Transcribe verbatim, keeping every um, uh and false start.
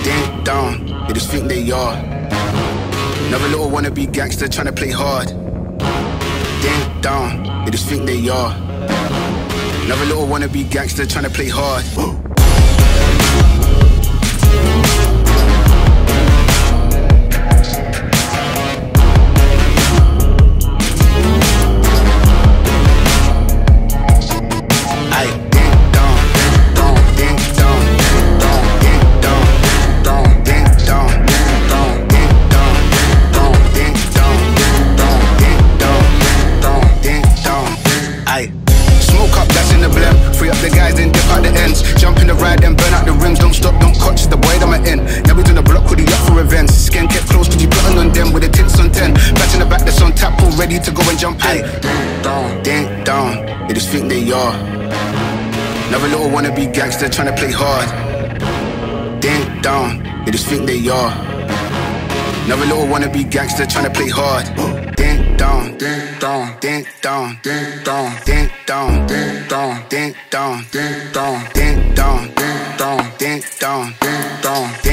ding dong, they just think they are. Another little wannabe gangster trying to play hard. Ding dong, they just think they are. Another little wannabe gangster trying to play hard. The guys then dip out the ends. Jump in the ride and burn out the rims. Don't stop, don't catch the boy that I'm in. Never done a block with the up for events. Skin kept close to you plotting on them with the tints on ten. Batch in the back that's on tap, all ready to go and jump in. Ding dong, ding dong, they just think they are. Another little wannabe gangster trying to play hard. Ding dong, they just think they are. Another little wannabe gangster trying to play hard. Ding dong, ding dong, ding dong, ding dong, ding dong, ding dong, ding dong, ding dong, ding dong, ding dong, ding dong, ding dong.